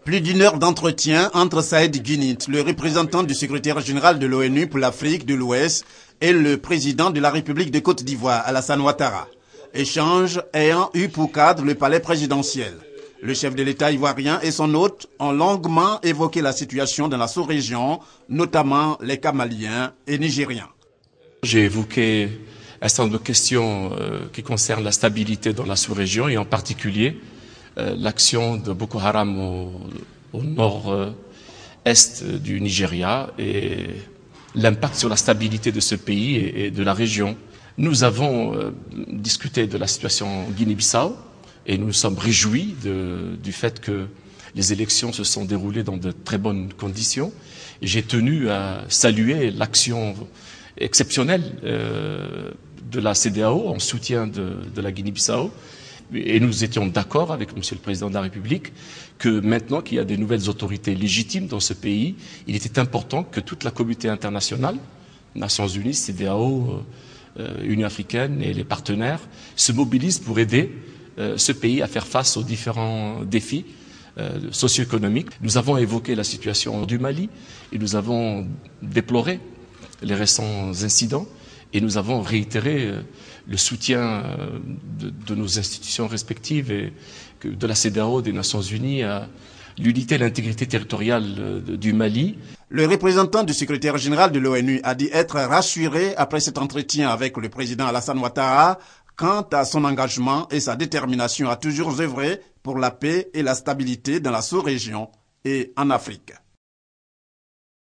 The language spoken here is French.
Plus d'une heure d'entretien entre Saïd Guinit, le représentant du secrétaire général de l'ONU pour l'Afrique de l'Ouest, et le président de la République de Côte d'Ivoire, Alassane Ouattara. Échange ayant eu pour cadre le palais présidentiel. Le chef de l'État ivoirien et son hôte ont longuement évoqué la situation dans la sous-région, notamment les cas maliens et nigériens. J'ai évoqué un certain nombre de questions qui concernent la stabilité dans la sous-région et en particulier l'action de Boko Haram au nord-est du Nigeria et l'impact sur la stabilité de ce pays et de la région. Nous avons discuté de la situation en Guinée-Bissau et nous nous sommes réjouis du fait que les élections se sont déroulées dans de très bonnes conditions. J'ai tenu à saluer l'action exceptionnelle de la CEDEAO en soutien de la Guinée-Bissau. Et nous étions d'accord avec Monsieur le Président de la République que maintenant qu'il y a des nouvelles autorités légitimes dans ce pays, il était important que toute la communauté internationale, Nations Unies, CEDEAO, Union africaine et les partenaires, se mobilisent pour aider ce pays à faire face aux différents défis socio-économiques. Nous avons évoqué la situation du Mali et nous avons déploré les récents incidents et nous avons réitéré le soutien de nos institutions respectives et de la CEDEAO, des Nations Unies à l'unité et l'intégrité territoriale du Mali. Le représentant du secrétaire général de l'ONU a dit être rassuré après cet entretien avec le président Alassane Ouattara quant à son engagement et sa détermination à toujours œuvrer pour la paix et la stabilité dans la sous-région et en Afrique.